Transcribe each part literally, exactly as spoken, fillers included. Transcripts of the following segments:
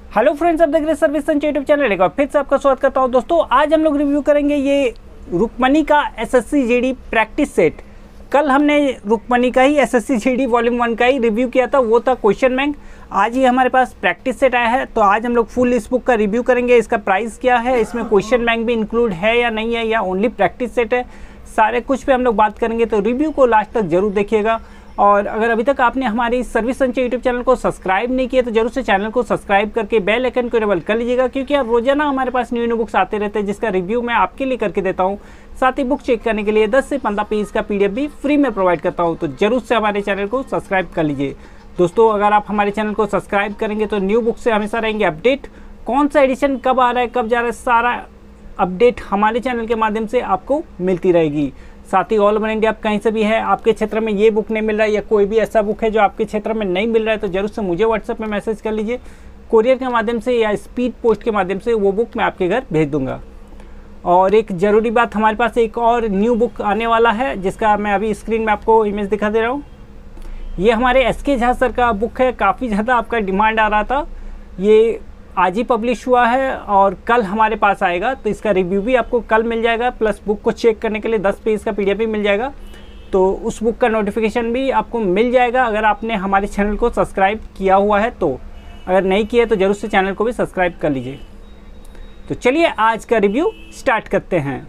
Hello friends, आप देख रहे हैं सर्विस संचय यूट्यूब चैनल। एक बार फिर से आपका स्वागत करता हूं। दोस्तों, आज हम लोग रिव्यू करेंगे ये रुक्मणी का एसएससी जीडी प्रैक्टिस सेट। कल हमने रुक्मणी का ही एसएससी जीडी वॉल्यूम वन का ही रिव्यू किया था, वो था क्वेश्चन बैंक। आज ही हमारे पास प्रैक्टिस सेट आया है, तो आज हम लोग फुल इस बुक का रिव्यू करेंगे। इसका प्राइस क्या है, इसमें क्वेश्चन बैंक भी इंक्लूड है या नहीं है, या ओनली प्रैक्टिस सेट है, सारे कुछ पे हम लोग बात करेंगे। तो रिव्यू को लास्ट तक जरूर देखिएगा। और अगर अभी तक आपने हमारी सर्विस संचय यूट्यूब चैनल को सब्सक्राइब नहीं किया तो जरूर से चैनल को सब्सक्राइब करके बेल आइकन को इनेबल कर लीजिएगा, क्योंकि यार रोजाना हमारे पास न्यू न्यू बुक्स आते रहते हैं जिसका रिव्यू मैं आपके लिए करके देता हूं। साथ ही बुक चेक करने के लिए दस से पंद्रह पेज का पीडीएफ भी फ्री में प्रोवाइड करता हूं, तो जरूर से हमारे चैनल को सब्सक्राइब कर लीजिए। दोस्तों, अगर आप हमारे चैनल को सब्सक्राइब करेंगे तो न्यू बुक से हमेशा रहेंगे अपडेट। कौन सा एडिशन कब आ रहा है, कब जा रहा है, सारा अपडेट हमारे चैनल के माध्यम से आपको मिलती रहेगी। साथ ही ऑल ओवर इंडिया आप कहीं से भी है, आपके क्षेत्र में ये बुक नहीं मिल रहा है या कोई भी ऐसा बुक है जो आपके क्षेत्र में नहीं मिल रहा है, तो जरूर से मुझे व्हाट्सएप में मैसेज कर लीजिए। कोरियर के माध्यम से या स्पीड पोस्ट के माध्यम से वो बुक मैं आपके घर भेज दूंगा। और एक ज़रूरी बात, हमारे पास एक और न्यू बुक आने वाला है जिसका मैं अभी स्क्रीन में आपको इमेज दिखा दे रहा हूँ। ये हमारे एस के झा सर का बुक है। काफ़ी ज़्यादा आपका डिमांड आ रहा था, ये आज ही पब्लिश हुआ है और कल हमारे पास आएगा, तो इसका रिव्यू भी आपको कल मिल जाएगा। प्लस बुक को चेक करने के लिए दस पेज का पीडीएफ भी मिल जाएगा, तो उस बुक का नोटिफिकेशन भी आपको मिल जाएगा अगर आपने हमारे चैनल को सब्सक्राइब किया हुआ है। तो अगर नहीं किया तो जरूर से चैनल को भी सब्सक्राइब कर लीजिए। तो चलिए आज का रिव्यू स्टार्ट करते हैं।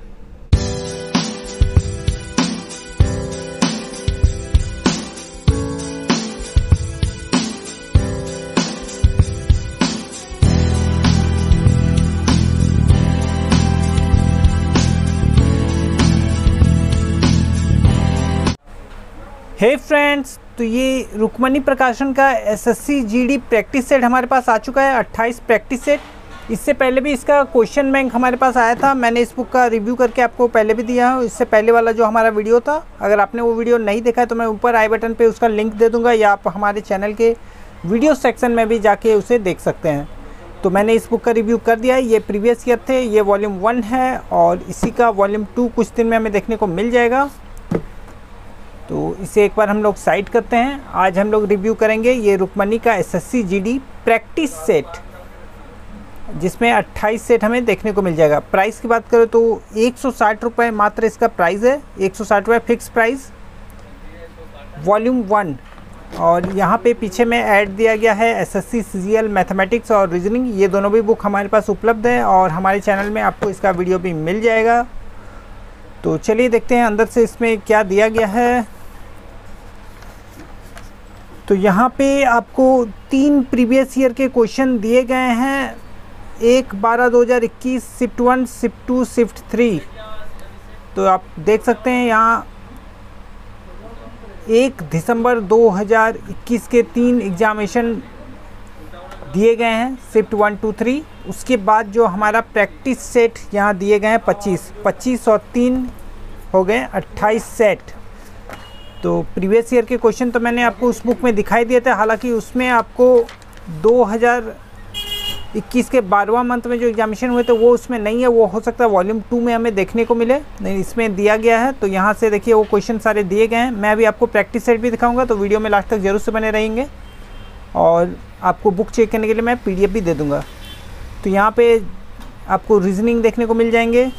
हे फ्रेंड्स, तो ये रुक्मणी प्रकाशन का एसएससी जीडी प्रैक्टिस सेट हमारे पास आ चुका है, अट्ठाईस प्रैक्टिस सेट। इससे पहले भी इसका क्वेश्चन बैंक हमारे पास आया था, मैंने इस बुक का रिव्यू करके आपको पहले भी दिया है। इससे पहले वाला जो हमारा वीडियो था, अगर आपने वो वीडियो नहीं देखा है तो मैं ऊपर आई बटन पे उसका लिंक दे दूँगा, या आप हमारे चैनल के वीडियो सेक्शन में भी जाके उसे देख सकते हैं। तो मैंने इस बुक का रिव्यू कर दिया है। ये प्रीवियस ईयर थे, ये वॉल्यूम वन है और इसी का वॉल्यूम टू कुछ दिन में हमें देखने को मिल जाएगा। तो इसे एक बार हम लोग साइड करते हैं। आज हम लोग रिव्यू करेंगे ये रुक्मणी का एसएससी जीडी प्रैक्टिस सेट, जिसमें अट्ठाईस सेट हमें देखने को मिल जाएगा। प्राइस की बात करें तो एक सौ साठ रुपये मात्र इसका प्राइस है, एक सौ साठ रुपये फिक्स प्राइस, वॉल्यूम वन। और यहाँ पे पीछे में ऐड दिया गया है एसएससी सीजीएल मैथमेटिक्स और रीजनिंग, ये दोनों भी बुक हमारे पास उपलब्ध है और हमारे चैनल में आपको इसका वीडियो भी मिल जाएगा। तो चलिए देखते हैं अंदर से इसमें क्या दिया गया है। तो यहाँ पे आपको तीन प्रीवियस ईयर के क्वेश्चन दिए गए हैं, एक बारह दो हज़ार इक्कीस, shift one, shift two, shift three. तो आप देख सकते हैं यहाँ एक दिसंबर दो हज़ार इक्कीस के तीन एग्जामिनेशन दिए गए हैं, शिफ्ट वन टू थ्री। उसके बाद जो हमारा प्रैक्टिस सेट यहाँ दिए गए हैं पच्चीस पच्चीस और तीन हो गए अट्ठाईस सेट। तो प्रीवियस ईयर के क्वेश्चन तो मैंने आपको उस बुक में दिखाई दिए थे, हालांकि उसमें आपको दो हज़ार इक्कीस के बारहवां मंथ में जो एग्जामिनेशन हुए थे वो उसमें नहीं है, वो हो सकता है वॉल्यूम टू में हमें देखने को मिले, नहीं इसमें दिया गया है। तो यहाँ से देखिए वो क्वेश्चन सारे दिए गए हैं। मैं अभी आपको प्रैक्टिस सेट भी दिखाऊंगा, तो वीडियो में लास्ट तक जरूर से बने रहेंगे और आपको बुक चेक करने के लिए मैं पीडीएफ भी दे दूँगा। तो यहाँ पर आपको रीजनिंग देखने को मिल जाएंगे,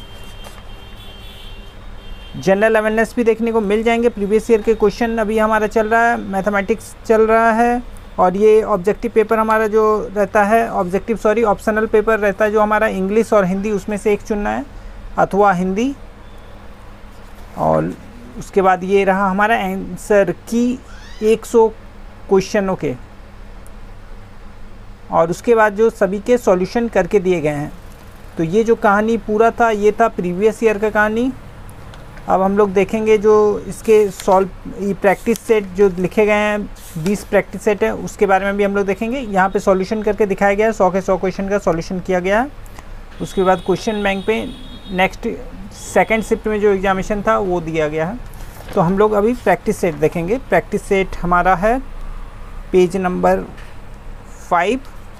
जनरल अवेयरनेस भी देखने को मिल जाएंगे। प्रीवियस ईयर के क्वेश्चन अभी हमारा चल रहा है, मैथमेटिक्स चल रहा है, और ये ऑब्जेक्टिव पेपर हमारा जो रहता है, ऑब्जेक्टिव सॉरी ऑप्शनल पेपर रहता है जो हमारा इंग्लिश और हिंदी, उसमें से एक चुनना है, अथवा हिंदी। और उसके बाद ये रहा हमारा आंसर की सौ क्वेश्चनों के, और उसके बाद जो सभी के सॉल्यूशन करके दिए गए हैं। तो ये जो कहानी पूरा था ये था प्रीवियस ईयर का कहानी। अब हम लोग देखेंगे जो इसके सॉल्व ये प्रैक्टिस सेट जो लिखे गए हैं, बीस प्रैक्टिस सेट है, उसके बारे में भी हम लोग देखेंगे। यहाँ पे सॉल्यूशन करके दिखाया गया है, सौ के सौ क्वेश्चन का सॉल्यूशन किया गया है। उसके बाद क्वेश्चन बैंक पे नेक्स्ट सेकंड शिफ्ट में जो एग्जामिनेशन था वो दिया गया है। तो हम लोग अभी प्रैक्टिस सेट देखेंगे। प्रैक्टिस सेट हमारा है पेज नंबर फाइव।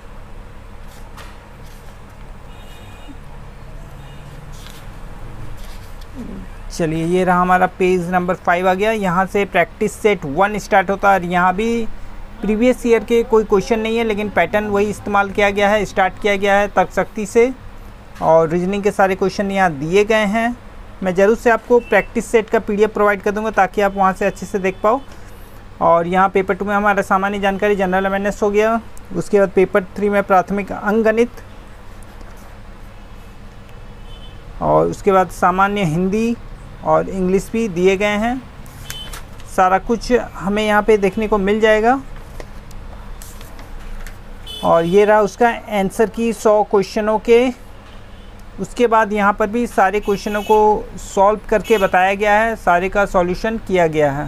चलिए ये रहा हमारा पेज नंबर फाइव आ गया। यहाँ से प्रैक्टिस सेट वन स्टार्ट होता है और यहाँ भी प्रीवियस ईयर के कोई क्वेश्चन नहीं है, लेकिन पैटर्न वही इस्तेमाल किया गया है, स्टार्ट किया गया है तर्कशक्ति से, और रीजनिंग के सारे क्वेश्चन यहाँ दिए गए हैं। मैं ज़रूर से आपको प्रैक्टिस सेट का पीडीएफ प्रोवाइड कर दूंगा ताकि आप वहाँ से अच्छे से देख पाओ। और यहाँ पेपर टू में हमारा सामान्य जानकारी जनरल अवेयरनेस हो गया। उसके बाद पेपर थ्री में प्राथमिक अंकगणित, और उसके बाद सामान्य हिंदी और इंग्लिश भी दिए गए हैं। सारा कुछ हमें यहाँ पे देखने को मिल जाएगा। और ये रहा उसका आंसर की सौ क्वेश्चनों के। उसके बाद यहाँ पर भी सारे क्वेश्चनों को सॉल्व करके बताया गया है, सारे का सॉल्यूशन किया गया है।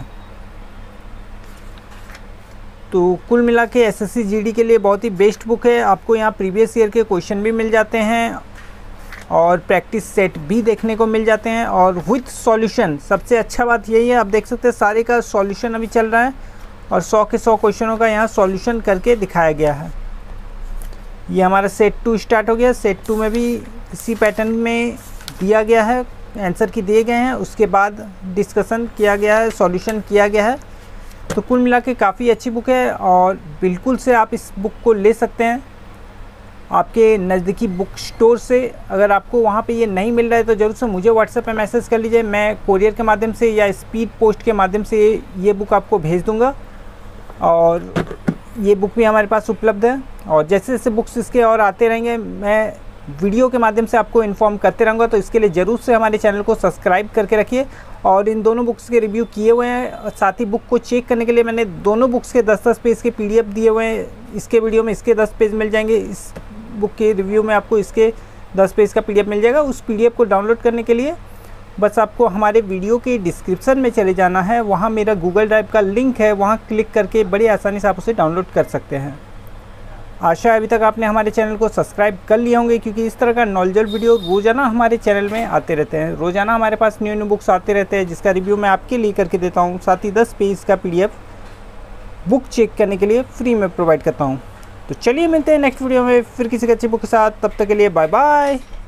तो कुल मिला के एसएससी जीडी के लिए बहुत ही बेस्ट बुक है। आपको यहाँ प्रीवियस ईयर के क्वेश्चन भी मिल जाते हैं और प्रैक्टिस सेट भी देखने को मिल जाते हैं, और विथ सॉल्यूशन। सबसे अच्छा बात यही है, आप देख सकते हैं सारे का सॉल्यूशन अभी चल रहा है और सौ के सौ क्वेश्चनों का यहाँ सॉल्यूशन करके दिखाया गया है। ये हमारा सेट टू स्टार्ट हो गया। सेट टू में भी इसी पैटर्न में दिया गया है, आंसर की दिए गए हैं, उसके बाद डिस्कशन किया गया है, सॉल्यूशन किया गया है। तो कुल मिला के काफ़ी अच्छी बुक है और बिल्कुल से आप इस बुक को ले सकते हैं आपके नज़दीकी बुक स्टोर से। अगर आपको वहाँ पे ये नहीं मिल रहा है तो ज़रूर से मुझे व्हाट्सएप पे मैसेज कर लीजिए, मैं कोरियर के माध्यम से या स्पीड पोस्ट के माध्यम से ये बुक आपको भेज दूँगा। और ये बुक भी हमारे पास उपलब्ध है, और जैसे जैसे बुक्स इसके और आते रहेंगे मैं वीडियो के माध्यम से आपको इन्फॉर्म करते रहूँगा। तो इसके लिए ज़रूर से हमारे चैनल को सब्सक्राइब करके रखिए। और इन दोनों बुक्स के रिव्यू किए हुए हैं, साथ ही बुक को चेक करने के लिए मैंने दोनों बुक्स के दस दस पेज के पीडीएफ दिए हुए हैं। इसके वीडियो में इसके दस पेज मिल जाएंगे, इस बुक के रिव्यू में आपको इसके दस पेज का पीडीएफ मिल जाएगा। उस पीडीएफ को डाउनलोड करने के लिए बस आपको हमारे वीडियो के डिस्क्रिप्शन में चले जाना है, वहाँ मेरा गूगल ड्राइव का लिंक है, वहाँ क्लिक करके बड़ी आसानी से आप उसे डाउनलोड कर सकते हैं। आशा है अभी तक आपने हमारे चैनल को सब्सक्राइब कर लिया होंगे, क्योंकि इस तरह का नॉलेजेबल वीडियो रोज़ाना हमारे चैनल में आते रहते हैं। रोज़ाना हमारे पास न्यू न्यू बुक्स आते रहते हैं जिसका रिव्यू मैं आपके लिए करके देता हूँ। साथ ही दस पेज का पीडीएफ बुक चेक करने के लिए फ्री में प्रोवाइड करता हूँ। तो चलिए मिलते हैं नेक्स्ट वीडियो में फिर किसी अच्छी बुक के साथ। तब तक के लिए बाय बाय।